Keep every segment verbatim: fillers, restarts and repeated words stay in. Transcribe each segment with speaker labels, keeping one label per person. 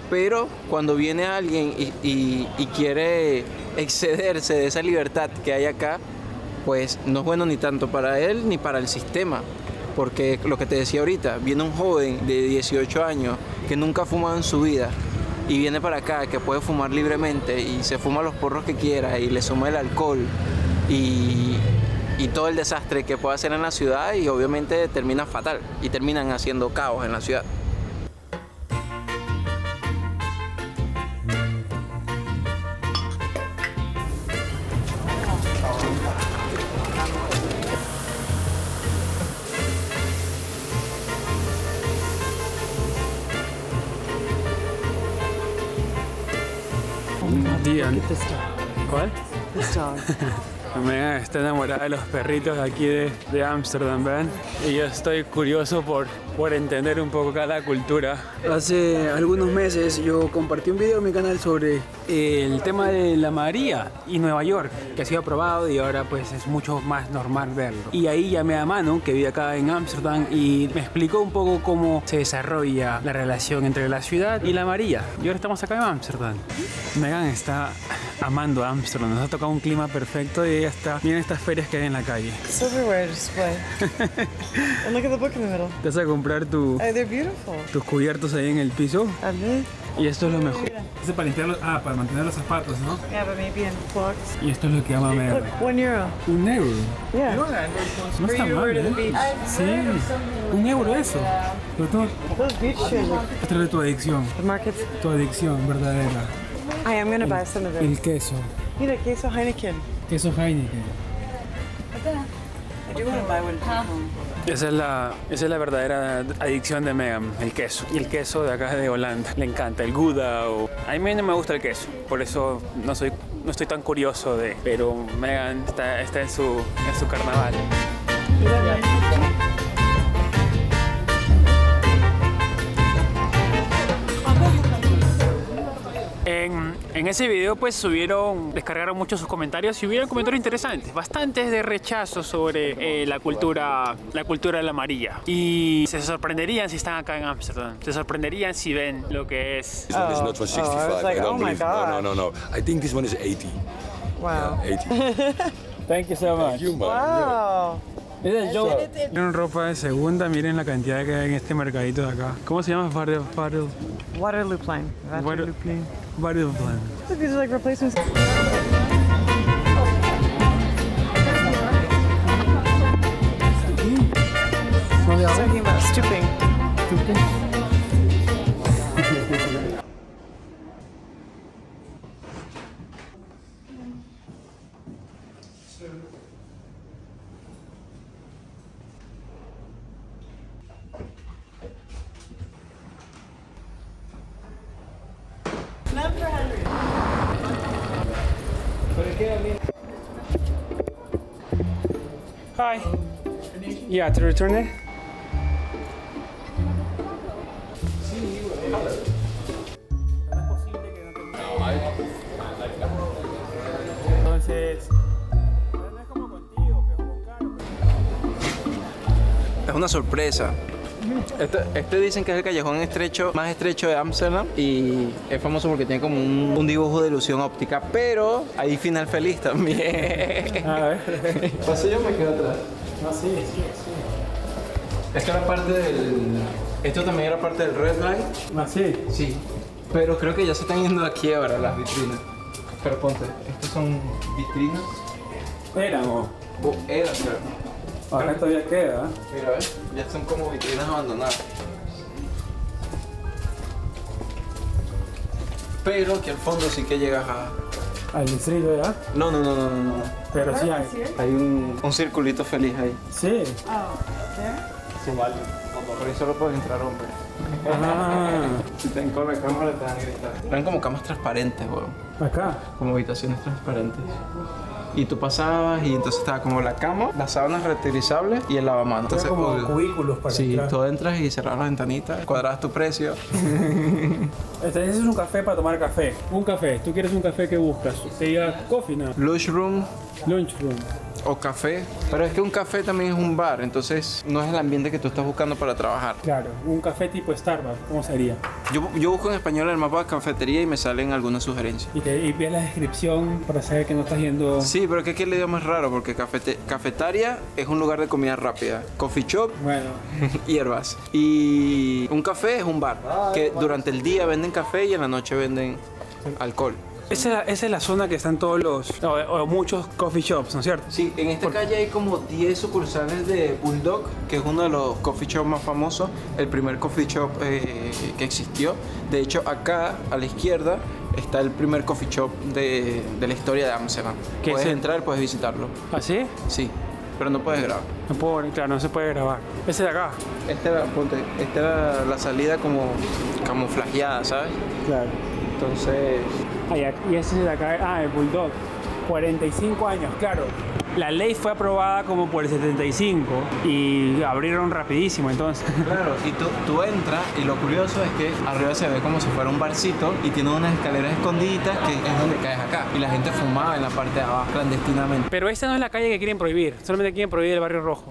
Speaker 1: pero cuando viene alguien y, y, y quiere excederse de esa libertad que hay acá, pues no es bueno ni tanto para él ni para el sistema. Porque lo que te decía ahorita, viene un joven de dieciocho años que nunca ha fumado en su vida y viene para acá, que puede fumar libremente y se fuma los porros que quiera y le suma el alcohol y, y todo el desastre que puede hacer en la ciudad, y obviamente termina fatal y terminan haciendo caos en la ciudad.
Speaker 2: Dian. ¿Cuál?
Speaker 3: This dog.
Speaker 2: Megan está enamorada de los perritos aquí de, de Ámsterdam, ¿ven? Y yo estoy curioso por, por entender un poco cada cultura. Hace algunos meses yo compartí un video en mi canal sobre el tema de la María y Nueva York, que ha sido aprobado y ahora pues es mucho más normal verlo. Y ahí llamé a Manu, que vive acá en Ámsterdam, y me explicó un poco cómo se desarrolla la relación entre la ciudad y la María. Y ahora estamos acá en Ámsterdam. Megan está amando Ámsterdam, nos ha tocado un clima perfecto y ella está. Miren estas ferias que hay en la calle.
Speaker 3: Silverware display. And look at the book in the middle.
Speaker 2: Te vas a comprar tu,
Speaker 3: Oh, they're beautiful.
Speaker 2: tus cubiertos ahí en el piso.
Speaker 3: Are they?
Speaker 2: Y esto es lo mejor. Esto es para limpiar los, ah, para mantener los zapatos, ¿no?
Speaker 3: Yeah, but maybe in clocks.
Speaker 2: Y esto es lo que ama Megan.
Speaker 3: Look, one euro.
Speaker 2: Un euro.
Speaker 3: Yeah.
Speaker 2: No está mal, ¿eh? Sí, un euro eso. Pero todo,
Speaker 3: Those beach shoes. Look,
Speaker 2: esta es tu adicción,
Speaker 3: the markets.
Speaker 2: tu adicción verdadera.
Speaker 3: I am gonna buy some of
Speaker 2: El
Speaker 3: this.
Speaker 2: queso,
Speaker 3: Mira, queso Heineken.
Speaker 2: queso Heineken.
Speaker 3: I do want to buy one.
Speaker 2: Esa es, la, esa es la verdadera adicción de Megan, el queso. Y el queso de acá de Holanda. Le encanta el Gouda o... A mí no me gusta el queso, por eso no, soy, no estoy tan curioso de... Pero Megan está, está en, su, en su carnaval. En, en ese video pues subieron, descargaron muchos sus comentarios y hubieron comentarios interesantes, bastantes de rechazo sobre eh, la cultura la cultura de la María. Y se sorprenderían si están acá en Ámsterdam, se sorprenderían si ven lo que es.
Speaker 4: This one is not for sixty-five.
Speaker 3: Oh, I was like,
Speaker 4: I don't
Speaker 3: oh my
Speaker 4: believe. No,
Speaker 3: God.
Speaker 4: no, no, no. I think this one is eighty.
Speaker 3: Wow.
Speaker 4: Yeah, eighty.
Speaker 2: Thank you so much.
Speaker 4: You, man.
Speaker 3: Wow.
Speaker 2: Miren ropa de segunda, miren la cantidad que hay en este mercadito de acá. ¿Cómo se llama? Water, water,
Speaker 3: Waterloo Plain. Waterloo Plain.
Speaker 2: Water plan.
Speaker 3: Look, these are like replacements. Talking about stooping.
Speaker 2: Hi. Yeah, to return it. Entonces, no es como contigo, pero con Carlos.
Speaker 1: Es una sorpresa. Este, este dicen que es el callejón estrecho más estrecho de Ámsterdam y es famoso porque tiene como un, un dibujo de ilusión óptica, pero hay final feliz también.
Speaker 2: A ver.
Speaker 1: Paso yo, me quedo atrás.
Speaker 2: No, sí, sí, sí.
Speaker 1: Esto era parte del... Esto también era parte del Red Light.
Speaker 2: Ah, sí.
Speaker 1: Sí. Pero creo que ya se están yendo a quiebra las vitrinas. Pero ponte, estos son vitrinas.
Speaker 2: Éramos.
Speaker 1: O eran, creo.
Speaker 2: Ahora todavía queda.
Speaker 1: Mira, ¿ves? Ya son como vitrinas abandonadas. Pero aquí al fondo sí que llegas a...
Speaker 2: Al distrito ya.
Speaker 1: No, no, no, no, no, no.
Speaker 2: Pero sí hay.
Speaker 1: Hay un, un circulito feliz ahí.
Speaker 2: Sí.
Speaker 1: Sí, vale. Por ahí solo puedes entrar hombres.
Speaker 2: Ah,
Speaker 1: Si te con la cámara te van a gritar. Eran como camas transparentes, weón.
Speaker 2: acá.
Speaker 1: Como habitaciones transparentes. Y tú pasabas y entonces estaba como la cama, las sábanas reutilizables y el lavamanos. Entonces,
Speaker 2: como
Speaker 1: obvio,
Speaker 2: cubículos para
Speaker 1: sí,
Speaker 2: entrar.
Speaker 1: tú entras y cerras la ventanita, cuadrabas tu precio.
Speaker 2: Este es un café para tomar café. Un café. ¿Tú quieres un café que buscas? Se diga coffee, ¿no?
Speaker 1: Lush room
Speaker 2: Lunch room.
Speaker 1: o café. Pero es que un café también es un bar, entonces no es el ambiente que tú estás buscando para trabajar.
Speaker 2: Claro, un café tipo Starbucks, ¿cómo sería?
Speaker 1: Yo, yo busco en español el mapa de cafetería y me salen algunas sugerencias.
Speaker 2: Y, te, y ves la descripción para saber que no estás yendo...
Speaker 1: Sí, pero es que aquí el idioma es raro porque cafete, cafetaria es un lugar de comida rápida. Coffee shop,
Speaker 2: Bueno,
Speaker 1: hierbas. Y un café es un bar, que durante el día venden café y en la noche venden alcohol.
Speaker 2: esa, esa es la zona que están todos los... O, o muchos coffee shops, ¿no es cierto?
Speaker 1: Sí, en esta calle hay como diez sucursales de Bulldog, que es uno de los coffee shops más famosos, el primer coffee shop eh, que existió. De hecho, acá a la izquierda está el primer coffee shop de, de la historia de Amsterdam.
Speaker 2: ¿Qué
Speaker 1: Puedes
Speaker 2: es el-
Speaker 1: entrar, puedes visitarlo.
Speaker 2: ¿Ah, sí?
Speaker 1: Sí, pero no puedes grabar.
Speaker 2: No puedo, claro, no se puede grabar. Ese de acá.
Speaker 1: Esta era, ponte, esta era la salida como camuflajeada, ¿sabes?
Speaker 2: Claro.
Speaker 1: Entonces,
Speaker 2: Ah, y ese de acá, ah, el Bulldog. cuarenta y cinco años, claro. La ley fue aprobada como por el setenta y cinco y abrieron rapidísimo, entonces.
Speaker 1: claro, y tú, tú entras y lo curioso es que arriba se ve como si fuera un barcito y tiene unas escaleras escondiditas que es donde caes acá. Y la gente fumaba en la parte de abajo clandestinamente.
Speaker 2: Pero esta no es la calle que quieren prohibir, solamente quieren prohibir el barrio rojo.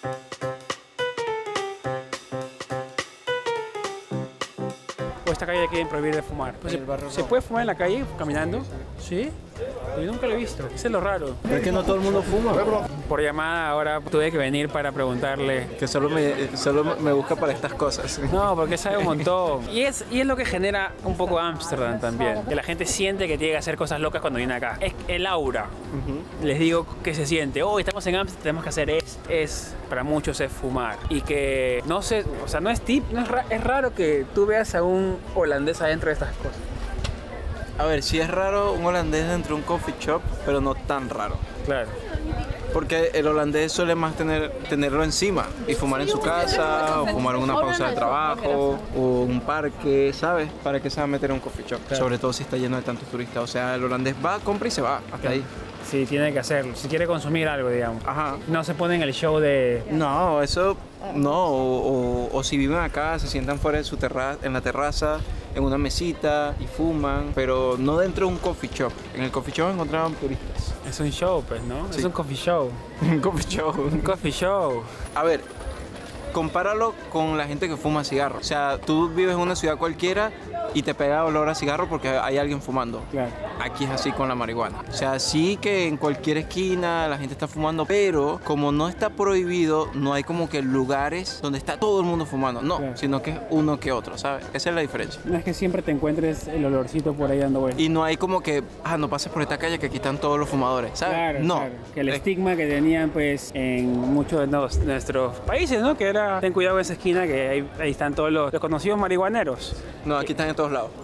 Speaker 2: O esta calle quieren prohibir de fumar. Pues
Speaker 1: En el barrio
Speaker 2: ¿se, ¿Se
Speaker 1: rojo.
Speaker 2: puede fumar en la calle caminando? Sí. Yo nunca lo he visto. Eso es lo raro.
Speaker 1: Pero es que no todo el mundo fuma.
Speaker 2: Por llamada ahora tuve que venir para preguntarle.
Speaker 1: Que solo me, solo me busca para estas cosas.
Speaker 2: No, porque sabe un montón. Y es, y es lo que genera un poco Ámsterdam también. Que la gente siente que tiene que hacer cosas locas cuando viene acá. Es el aura. Les digo que se siente. Oh, estamos en Ámsterdam, tenemos que hacer es, es, para muchos es fumar. Y que no sé, o sea, no es tip, no es, ra- es raro que tú veas a un holandés adentro de estas cosas.
Speaker 1: A ver, sí es raro un holandés dentro de un coffee shop, pero no tan raro.
Speaker 2: Claro.
Speaker 1: Porque el holandés suele más tener, tenerlo encima y fumar en su casa, o fumar en una pausa de trabajo, o un parque, ¿sabes? ¿Para qué se va a meter en un coffee shop?
Speaker 2: Claro.
Speaker 1: Sobre todo si está lleno de tantos turistas. O sea, el holandés va, compra y se va, hasta ahí.
Speaker 2: Sí, tiene que hacerlo. Si quiere consumir algo, digamos.
Speaker 1: Ajá.
Speaker 2: No se pone en el show de...
Speaker 1: No, eso no. O, o- o si viven acá, se sientan fuera de su terraza, en la terraza, en una mesita y fuman, pero no dentro de un coffee shop. En el coffee shop encontraban turistas.
Speaker 2: Es un show, pues, ¿no?
Speaker 1: Sí.
Speaker 2: Es un coffee show.
Speaker 1: Un coffee shop.
Speaker 2: Un coffee show.
Speaker 1: A ver, compáralo con la gente que fuma cigarro. O sea, tú vives en una ciudad cualquiera y te pega olor a cigarro porque hay alguien fumando.
Speaker 2: Claro.
Speaker 1: Aquí es así con la marihuana. O sea, sí que en cualquier esquina la gente está fumando, pero como no está prohibido, no hay como que lugares donde está todo el mundo fumando. No,
Speaker 2: Claro.
Speaker 1: sino que es uno que otro, ¿sabes? Esa es la diferencia.
Speaker 2: No es que siempre te encuentres el olorcito por ahí dando vueltas.
Speaker 1: Y no hay como que, ah, no pases por esta calle que aquí están todos los fumadores, ¿sabes?
Speaker 2: Claro,
Speaker 1: no.
Speaker 2: claro. Que el
Speaker 1: Es-
Speaker 2: estigma que tenían pues en muchos de nos- nuestros países, ¿no? Que era, ten cuidado en esa esquina que ahí, ahí están todos los, los conocidos marihuaneros.
Speaker 1: No, aquí están en todos lados.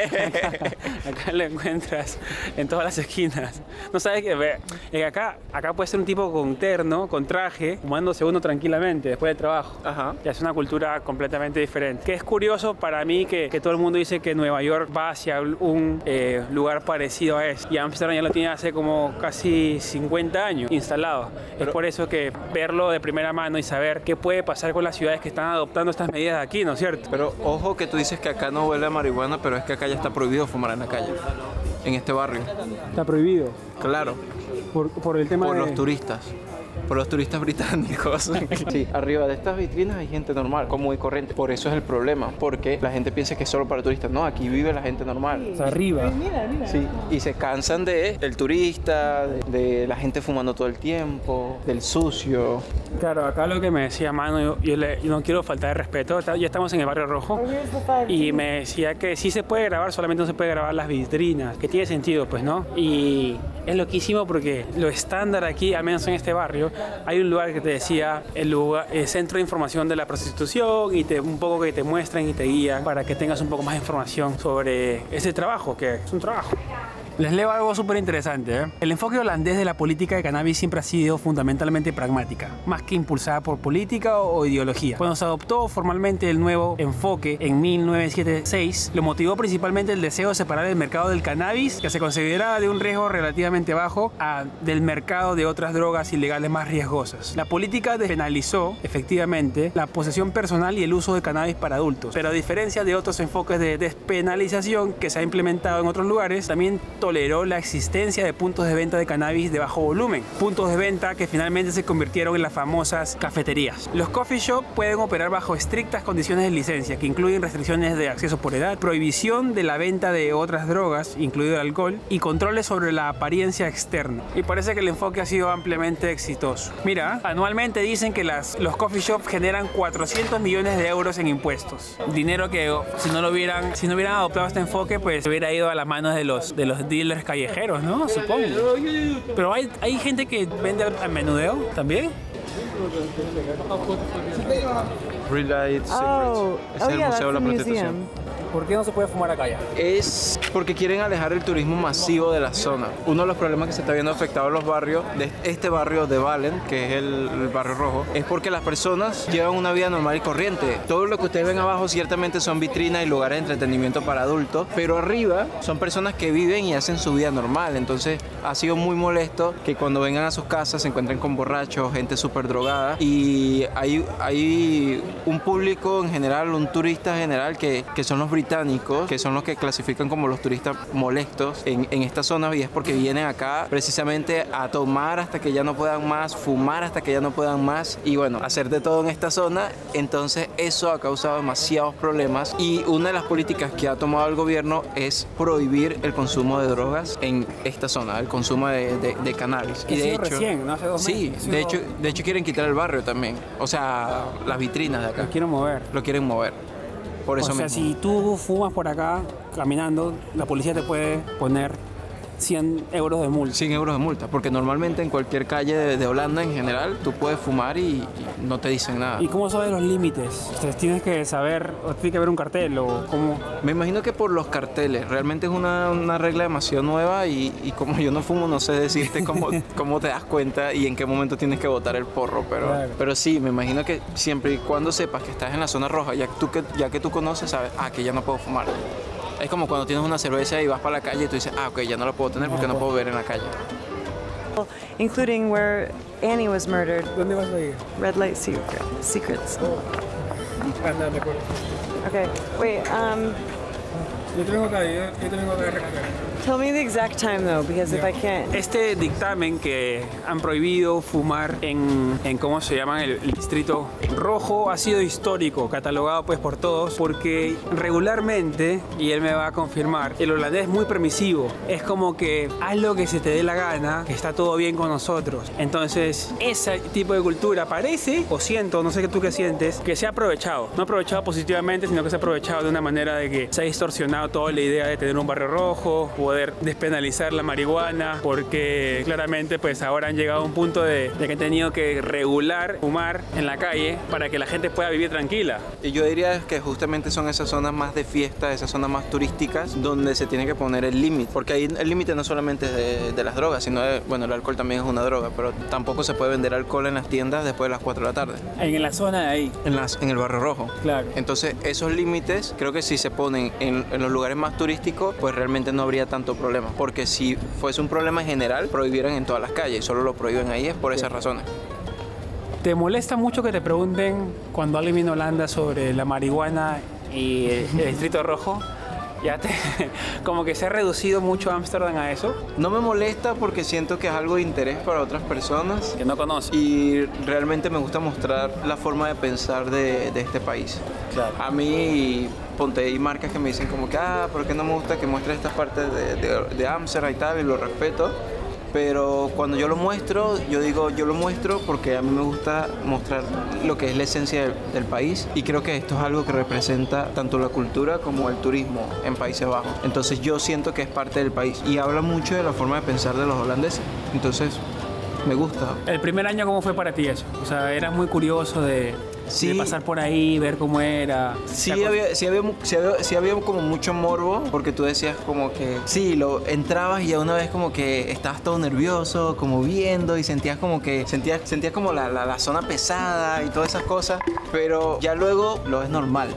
Speaker 2: Acá lo encuentras en todas las esquinas. No sabes que ve, es que acá, acá puede ser un tipo con terno, con traje, fumándose uno tranquilamente después del trabajo.
Speaker 1: Ajá.
Speaker 2: Ya es una cultura completamente diferente. Que es curioso para mí que, que todo el mundo dice que Nueva York va hacia un eh, lugar parecido a eso. Y Amsterdam ya lo tiene hace como casi cincuenta años instalado.
Speaker 1: Pero-
Speaker 2: es por eso que verlo de primera mano y saber qué puede pasar con las ciudades que están adoptando estas medidas aquí, ¿no es cierto?
Speaker 1: Pero ojo que tú dices que acá no huele a marihuana, pero es que acá ya está prohibido fumar en la calle, en este barrio.
Speaker 2: Está prohibido
Speaker 1: Claro,
Speaker 2: por, por el tema
Speaker 1: por
Speaker 2: de...
Speaker 1: los turistas. Por los turistas británicos. Sí, arriba de estas vitrinas hay gente normal, común y corriente. Por eso es el problema, porque la gente piensa que es solo para turistas. No, aquí vive la gente normal.
Speaker 2: O sea, arriba.
Speaker 3: Mira, mira.
Speaker 1: Sí, y se cansan de el turista, de, de la gente fumando todo el tiempo, del sucio.
Speaker 2: Claro, acá lo que me decía Manu, yo, yo le- yo no quiero faltar de respeto, está- ya estamos en el barrio rojo,
Speaker 3: Here's the five
Speaker 2: y me decía que sí se puede grabar, solamente no se puede grabar las vitrinas, que tiene sentido, pues, ¿no? Y es loquísimo porque lo estándar aquí, al menos en este barrio, hay un lugar que te decía el, lugar, el centro de información de la prostitución y te, un poco que te muestran y te guían para que tengas un poco más de información sobre ese trabajo, que es un trabajo. Les leo algo súper interesante. ¿eh? El enfoque holandés de la política de cannabis siempre ha sido fundamentalmente pragmática, más que impulsada por política o, o ideología. Cuando se adoptó formalmente el nuevo enfoque en mil novecientos setenta y seis, lo motivó principalmente el deseo de separar el mercado del cannabis, que se consideraba de un riesgo relativamente bajo, a, del mercado de otras drogas ilegales más riesgosas. La política despenalizó, efectivamente, la posesión personal y el uso de cannabis para adultos, pero a diferencia de otros enfoques de despenalización que se ha implementado en otros lugares, también toleró la existencia de puntos de venta de cannabis de bajo volumen, puntos de venta que finalmente se convirtieron en las famosas cafeterías. Los coffee shop pueden operar bajo estrictas condiciones de licencia, que incluyen restricciones de acceso por edad, prohibición de la venta de otras drogas, incluido el alcohol, y controles sobre la apariencia externa. Y parece que el enfoque ha sido ampliamente exitoso. Mira, anualmente dicen que las, los coffee shops generan cuatrocientos millones de euros en impuestos. Dinero que si no lo hubieran, si no hubieran adoptado este enfoque, pues hubiera ido a las manos de los, de los dealers callejeros, ¿no? Supongo. Pero hay, hay gente que vende al menudeo también.
Speaker 1: Real Light Secrets.
Speaker 3: Oh,
Speaker 1: Es
Speaker 3: oh
Speaker 1: el
Speaker 3: yeah, that's
Speaker 1: Museo de la
Speaker 3: the
Speaker 1: Prostitución.
Speaker 3: museum.
Speaker 2: ¿Por qué no se puede fumar acá ya?
Speaker 1: Es porque quieren alejar el turismo masivo de la zona. Uno de los problemas que se está viendo afectado en los barrios, de este barrio de Valen, que es el, el barrio rojo, es porque las personas llevan una vida normal y corriente. Todo lo que ustedes ven abajo ciertamente son vitrinas y lugares de entretenimiento para adultos, pero arriba son personas que viven y hacen su vida normal. Entonces ha sido muy molesto que cuando vengan a sus casas se encuentren con borrachos, gente súper drogada, y hay, hay un público en general, un turista general que, que son los británicos, que son los que clasifican como los turistas molestos en, en esta zona, y es porque vienen acá precisamente a tomar hasta que ya no puedan más, fumar hasta que ya no puedan más y bueno, hacer de todo en esta zona. Entonces eso ha causado demasiados problemas, y una de las políticas que ha tomado el gobierno es prohibir el consumo de drogas en esta zona, el consumo de, de, de cannabis. Y de hecho,
Speaker 2: recién, ¿no? Hace dos
Speaker 1: sí,
Speaker 2: meses.
Speaker 1: de hecho, de hecho quieren quitar el barrio también, o sea, las vitrinas de acá.
Speaker 2: Lo quiero mover.
Speaker 1: Lo quieren mover. Por eso
Speaker 2: O sea,
Speaker 1: mismo.
Speaker 2: si tú fumas por acá caminando, la policía te puede poner cien euros de multa.
Speaker 1: cien euros de multa, porque normalmente en cualquier calle de, de Holanda en general tú puedes fumar y, y no te dicen nada.
Speaker 2: ¿Y cómo sabes los límites? Entonces, tienes que saber, o tiene que haber un cartel o cómo.
Speaker 1: Me imagino que por los carteles, realmente es una, una regla demasiado nueva, y, y como yo no fumo no sé decirte cómo, cómo te das cuenta y en qué momento tienes que botar el porro, pero,
Speaker 2: Claro.
Speaker 1: pero sí, me imagino que siempre y cuando sepas que estás en la zona roja, ya, tú que, ya que tú conoces, sabes, ah, que ya no puedo fumar. Es como cuando tienes una cerveza y vas para la calle y tú dices, ah, ok, ya no la puedo tener porque no puedo beber en la calle.
Speaker 3: Including where Annie was murdered.
Speaker 2: ¿Dónde vas a ir?
Speaker 3: Red Light Secret, Secrets.
Speaker 2: Anda, de acuerdo.
Speaker 3: Okay, wait, um,
Speaker 2: Yo te vengo acá, yo, yo te vengo acá a recoger.
Speaker 3: tell me the exact time though, because if I can't.
Speaker 2: Este dictamen que han prohibido fumar en, en ¿cómo se llama? El, el distrito rojo ha sido histórico, catalogado pues por todos, porque regularmente, y él me va a confirmar, el holandés es muy permisivo. Es como que haz lo que se te dé la gana, que está todo bien con nosotros. Entonces, ese tipo de cultura parece, o siento, no sé qué tú qué sientes, que se ha aprovechado. No aprovechado positivamente, sino que se ha aprovechado de una manera de que se ha distorsionado toda la idea de tener un barrio rojo, poder despenalizar la marihuana, porque claramente pues ahora han llegado a un punto de, de que han tenido que regular fumar en la calle para que la gente pueda vivir tranquila.
Speaker 1: Y yo diría que justamente son esas zonas más de fiesta, esas zonas más turísticas, donde se tiene que poner el límite. Porque ahí el límite no solamente es de, de las drogas, sino de, bueno, el alcohol también es una droga, pero tampoco se puede vender alcohol en las tiendas después de las cuatro de la tarde.
Speaker 2: En la zona de ahí.
Speaker 1: En, las, en el barrio rojo.
Speaker 2: Claro.
Speaker 1: Entonces, esos límites, creo que si se ponen en, en los lugares más turísticos, pues realmente no habría tanto problema. Porque si fuese un problema en general, prohibieran en todas las calles, y solo lo prohíben ahí es por esas razones.
Speaker 2: ¿Te molesta mucho que te pregunten cuando alguien viene a Holanda sobre la marihuana y el, el distrito rojo? Ya te, como que se ha reducido mucho Ámsterdam a eso.
Speaker 1: No me molesta porque siento que es algo de interés para otras personas.
Speaker 2: Que no conoces.
Speaker 1: Y realmente me gusta mostrar la forma de pensar de, de este país.
Speaker 2: Claro.
Speaker 1: A mí, ponte, hay marcas que me dicen como que, ah, ¿por qué no me gusta que muestres estas partes de, de, de Ámsterdam y tal? Y lo respeto. Pero cuando yo lo muestro, yo digo, yo lo muestro porque a mí me gusta mostrar lo que es la esencia del, del país, y creo que esto es algo que representa tanto la cultura como el turismo en Países Bajos. Entonces yo siento que es parte del país y habla mucho de la forma de pensar de los holandeses. Entonces me gusta.
Speaker 2: ¿El primer año cómo fue para ti eso? O sea, eras muy curioso de,
Speaker 1: Sí.
Speaker 2: de pasar por ahí, ver cómo era.
Speaker 1: Sí
Speaker 2: ¿Te acuerdas?
Speaker 1: había, sí, había, sí, había, sí había como mucho morbo, porque tú decías como que sí, lo entrabas y ya una vez como que estabas todo nervioso, como viendo, y sentías como que sentías, sentías como la, la, la zona pesada y todas esas cosas, pero ya luego lo ves normal.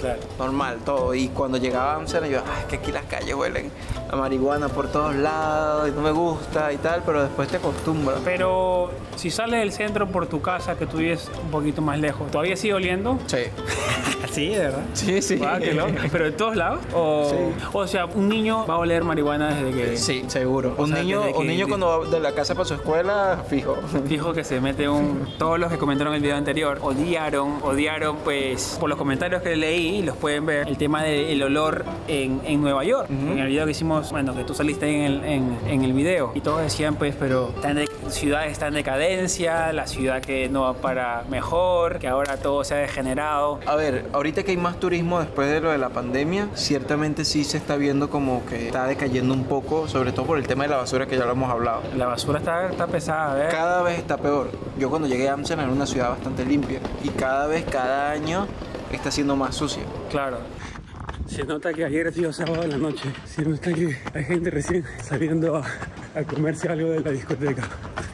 Speaker 2: Claro.
Speaker 1: Normal, todo. Y cuando llegaba a Amsterdam, yo, ay, es que aquí las calles huelen a marihuana por todos lados y no me gusta y tal, pero después te acostumbras.
Speaker 2: Pero si sales del centro por tu casa, que tú vives un poquito más lejos, ¿todavía sigue oliendo?
Speaker 1: Sí.
Speaker 2: Sí, de verdad.
Speaker 1: Sí, sí.
Speaker 2: Guau, qué loco. ¿Pero de todos lados? O,
Speaker 1: Sí.
Speaker 2: o sea, un niño va a oler marihuana desde que...
Speaker 1: Sí, seguro.
Speaker 2: O
Speaker 1: Un
Speaker 2: sea,
Speaker 1: niño,
Speaker 2: desde
Speaker 1: un
Speaker 2: que-
Speaker 1: niño cuando va de la casa para su escuela, fijo.
Speaker 2: Fijo que se mete un... Todos los que comentaron el video anterior odiaron, odiaron pues por los comentarios que leí, los pueden ver, el tema del olor en, en Nueva York. En el video que hicimos, bueno, que tú saliste en el, en, en el video. Y todos decían pues, pero está en de- ciudad está en decadencia, la ciudad que no va para mejor, que ahora todo se ha degenerado.
Speaker 1: A ver, ahorita que hay más turismo después de lo de la pandemia, ciertamente sí se está viendo como que está decayendo un poco, sobre todo por el tema de la basura que ya lo hemos hablado.
Speaker 2: La basura está, está pesada, ¿ves?
Speaker 1: Cada vez está peor. Yo cuando llegué a Amsterdam era una ciudad bastante limpia y cada vez, cada año está siendo más sucia.
Speaker 2: Claro.
Speaker 5: Se nota que ayer ha sido sábado en la noche. Se nota que hay gente recién saliendo a, a comerse algo de la discoteca.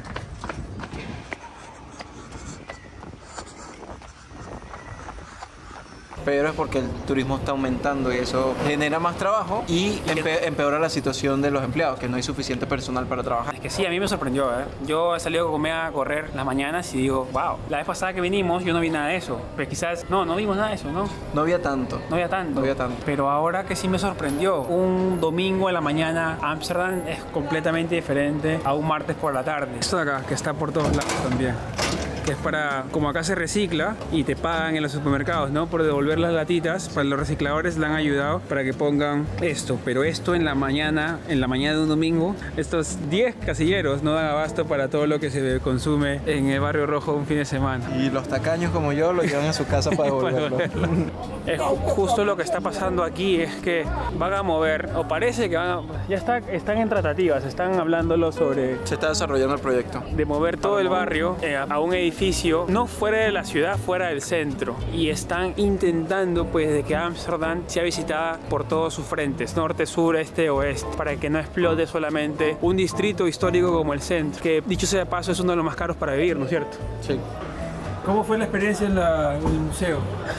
Speaker 1: Pero es porque el turismo está aumentando y eso genera más trabajo y empe- empeora la situación de los empleados, que no hay suficiente personal para trabajar.
Speaker 2: Es que sí, a mí me sorprendió, ¿eh? Yo he salido a comer a correr las mañanas y digo, wow, la vez pasada que vinimos yo no vi nada de eso. Pero quizás, no, no vimos nada de eso, ¿no?
Speaker 1: No había tanto.
Speaker 2: No había tanto.
Speaker 1: No había tanto.
Speaker 2: Pero ahora que sí me sorprendió, un domingo en la mañana, Ámsterdam es completamente diferente a un martes por la tarde. Esto de acá, que está por todos lados también. Que es para, como acá se recicla y te pagan en los supermercados, ¿no? Por devolver las latitas, para los recicladores le han ayudado para que pongan esto. Pero esto en la mañana, en la mañana de un domingo, estos diez casilleros no dan abasto para todo lo que se consume en el Barrio Rojo un fin de semana.
Speaker 1: Y los tacaños como yo lo llevan a su casa para devolverlo.
Speaker 2: Es ju- justo lo que está pasando aquí, es que van a mover, o parece que van a, ya está, están en tratativas, están hablándolo sobre
Speaker 1: Se está desarrollando el proyecto.
Speaker 2: de mover todo el barrio eh, a un edificio no fuera de la ciudad, fuera del centro, y están intentando pues de que Ámsterdam sea visitada por todos sus frentes, norte, sur, este, oeste, para que no explote solamente un distrito histórico como el centro, que dicho sea de paso es uno de los más caros para vivir, ¿no es cierto?
Speaker 1: Sí.
Speaker 5: ¿Cómo fue la experiencia en, la- en el museo?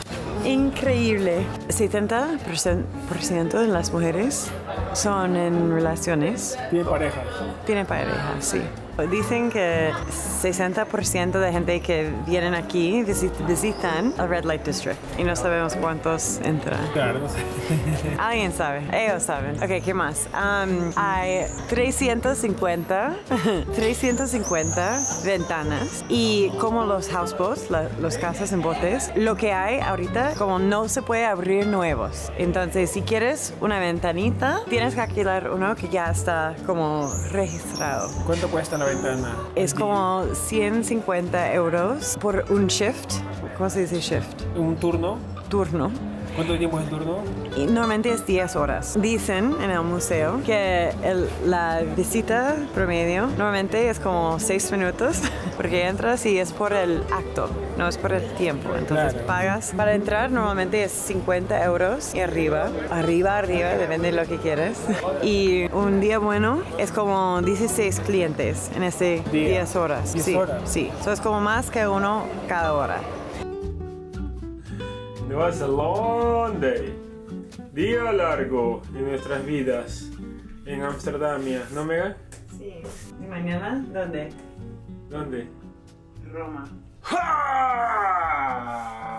Speaker 3: Increíble. setenta por ciento de las mujeres son en relaciones.
Speaker 5: Tiene pareja.
Speaker 3: Tienen pareja, sí. Dicen que sesenta por ciento de gente que vienen aquí visit- visitan el Red Light District y no sabemos cuántos entran.
Speaker 5: Claro, no sé.
Speaker 3: Alguien sabe, ellos saben. Ok, ¿qué más? Um, hay trescientos cincuenta, trescientos cincuenta ventanas y como los houseboats, la- los casas en botes, lo que hay ahorita como no se puede abrir nuevos. Entonces, si quieres una ventanita, tienes que alquilar uno que ya está como registrado.
Speaker 5: ¿Cuánto cuesta la ventana?
Speaker 3: Es como ciento cincuenta euros por un shift. ¿Cómo se dice shift?
Speaker 5: ¿Un turno?
Speaker 3: Turno.
Speaker 5: ¿Cuánto tiempo es el turno?
Speaker 3: Y normalmente es diez horas. Dicen en el museo que el- la visita promedio normalmente es como seis minutos porque entras y es por el acto, no es por el tiempo. Entonces
Speaker 5: Claro.
Speaker 3: pagas. Para entrar normalmente es cincuenta euros y arriba, arriba, arriba, depende de lo que quieres. Y un día bueno es como dieciséis clientes en ese
Speaker 5: Día.
Speaker 3: diez horas.
Speaker 5: diez
Speaker 3: sí,
Speaker 5: horas.
Speaker 3: sí. Eso es como más que uno cada hora.
Speaker 5: It was a long day. Día largo en nuestras vidas en Amsterdamia, ¿no, Megan?
Speaker 3: Sí. ¿Y mañana dónde?
Speaker 5: ¿Dónde?
Speaker 3: Roma.
Speaker 5: ¡Ja!